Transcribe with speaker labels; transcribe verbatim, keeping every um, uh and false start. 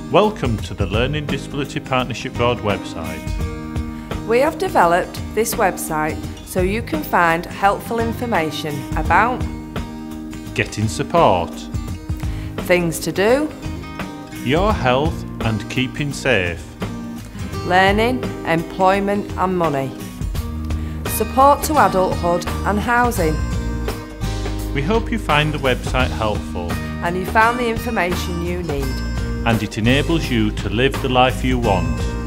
Speaker 1: Welcome to the Learning Disability Partnership Board website.
Speaker 2: We have developed this website so you can find helpful information about
Speaker 1: getting support,
Speaker 2: things to do,
Speaker 1: your health and keeping safe,
Speaker 2: learning, employment and money, support to adulthood and housing.
Speaker 1: We hope you find the website helpful
Speaker 2: And you found the information you need.
Speaker 1: and it enables you to live the life you want.